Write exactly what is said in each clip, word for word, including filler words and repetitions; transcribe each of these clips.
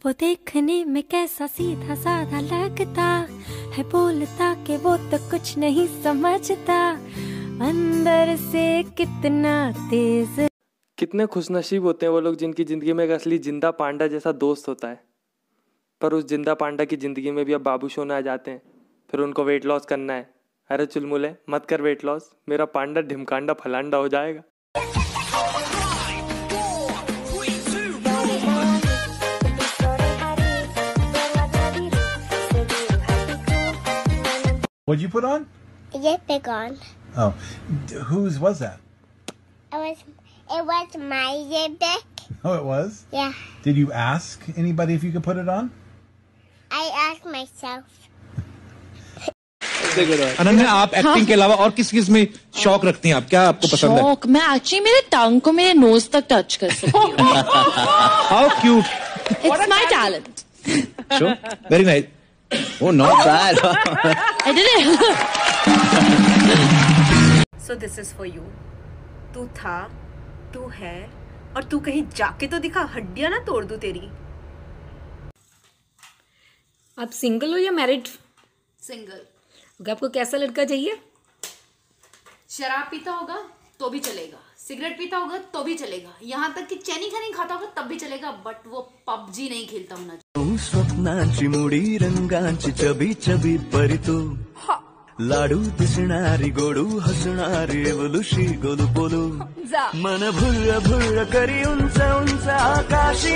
वो देखने में कैसा सीधा साधा लगता है, बोलता कि वो तो कुछ नहीं समझता, अंदर से कितना तेज। कितने खुशनसीब होते हैं वो लोग जिनकी जिंदगी में एक असली जिंदा पांडा जैसा दोस्त होता है। पर उस जिंदा पांडा की जिंदगी में भी अब बाबू सोना आ जाते हैं, फिर उनको वेट लॉस करना है। अरे चुलमुले मत कर वेट लॉस, मेरा पांडा ढिमकांडा फलांडा हो जाएगा। What'd you put on? Lipstick on. Oh, D- whose was that? It was it was my lipstick. Oh, it was? Yeah. Did you ask anybody if you could put it on? I asked myself. Ananya, आप acting के अलावा और किस किस में शौक रखती हैं? आप क्या आपको पसंद है? शौक, मैं एक्चुअली मेरे टंग को मेरे नोज तक टच कर सकती हूँ। How cute! It's my talent. Sure, very nice. Oh, not bad. I did it. So this is for you. तू था, तू है, और तू कहीं जाके तो दिखा, हड्डियां ना तोड़ दूं तेरी। आप सिंगल हो या मैरिड? सिंगल। आपको कैसा लड़का चाहिए? शराब पीता होगा तो भी चलेगा, सिगरेट पीता होगा तो भी चलेगा, यहाँ तक कि चैनी खा नहीं खाता होगा तब भी चलेगा, बट वो पबजी नहीं खेलता होना चाहिए। स्वप्नांची मुडी रंगांची चबी चबी परी तू लाडू दिसणारी गोडू हसणारी एवलुशी गोलू बोलू मन भुर्र भुर्र करी उंच उंच आकाशी।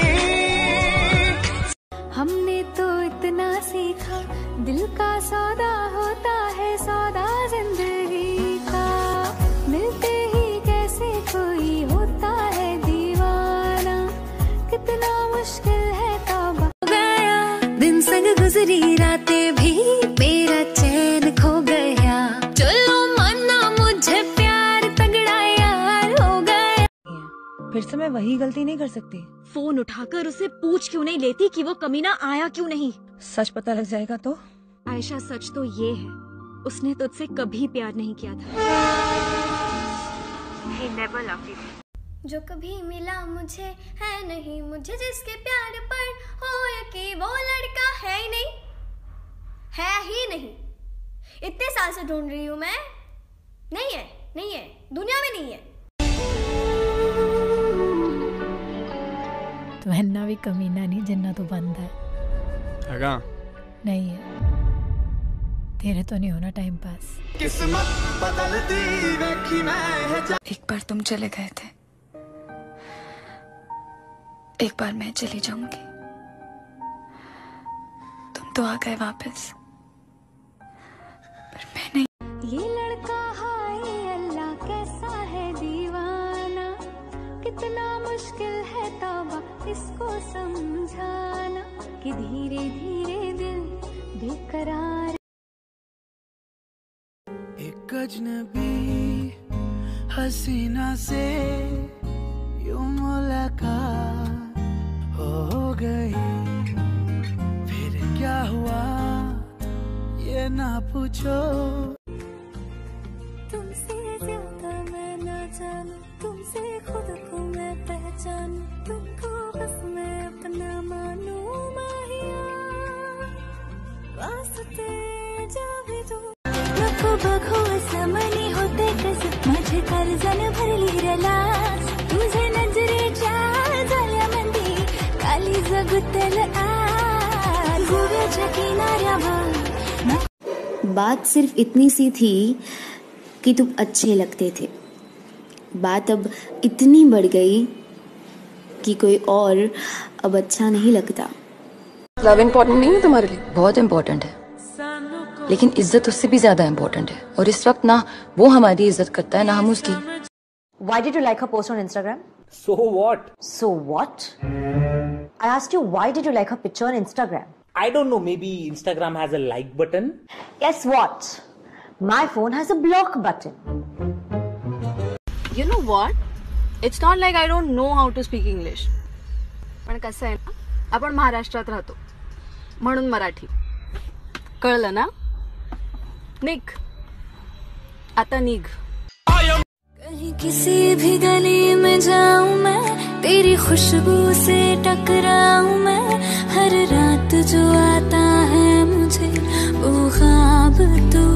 हमने तो इतना सीखा, दिल का सौदा होता है सौदा जिंदगी का, मिलते ही कैसे कोई होता है दीवाना, कितना मुश्किल है तौबा। गया दिन संग गुजरी रातें भी, मेरा चैन खो गया, चलो मानना मुझे प्यार तगड़ा यार हो गया। फिर से मैं वही गलती नहीं कर सकती। फोन उठाकर उसे पूछ क्यों नहीं लेती कि वो कमीना आया क्यों नहीं? सच पता लग जाएगा तो? आयशा, सच तो ये है, उसने तुझसे कभी प्यार नहीं किया था। He never loved you. जो कभी मिला मुझे है नहीं, मुझे जिसके प्यार पर हो यकीन, वो लड़का है ही नहीं, है ही नहीं। इतने साल से ढूंढ रही हूँ मैं, नहीं है, नहीं है, दुनिया में नहीं है। तो हन्ना भी कमीना नहीं, जिन्ना तो बंद है। अगा नहीं है, तेरे तो नहीं होना टाइम पास। किस्मत बदलती देखी मैं। एक बार तुम चले गए थे, एक बार मैं चली जाऊंगी, तुम तो आ गए वापस, पर मैं नहीं। ये लड़का हाय अल्लाह कैसा है दीवाना, कितना मुश्किल है तौबा इसको समझाना, कि धीरे धीरे दिल बेकरार। एक अजनबी हसीना से यूं मुलाकात हो गई, फिर क्या हुआ ये ना पूछो। तुमसे ज्यादा मैं ना जानूं, तुमसे खुद को मैं पहचानूं, तुमको बस मैं अपना मानूं माहिया, वास्ते जा भी तू नको बघो समनी होते कस माझे कर्जन भरली रलास, तुझे नजरेच्या झाल्यामंदी काली जगुतल आज गोव्याच्या किनाऱ्यावर। बात सिर्फ इतनी सी थी कि तुम अच्छे लगते थे, बात अब इतनी बढ़ गई कि कोई और अब अच्छा नहीं लगता। लव इम्पोर्टेंट नहीं है तुम्हारे लिए? बहुत इम्पोर्टेंट है, लेकिन इज्जत उससे भी ज्यादा इम्पोर्टेंट है, और इस वक्त ना वो हमारी इज्जत करता है ना हम उसकी। Why did you like her post on Instagram? So what? So what? I asked you, why did you like her picture on Instagram? I don't know, maybe Instagram has a like button. Guess what? My phone has a block button. You know what? It's not like I don't know how to speak English. पण कसं आहे ना, आपण महाराष्ट्रात राहतो म्हणून मराठी कळलं ना? निघ आता, निघ। कहीं किसी भी गली में जाऊं मैं, तेरी खुशबू से टकराऊं मैं हर रात जो आता है मुझे वो ख्वाब तू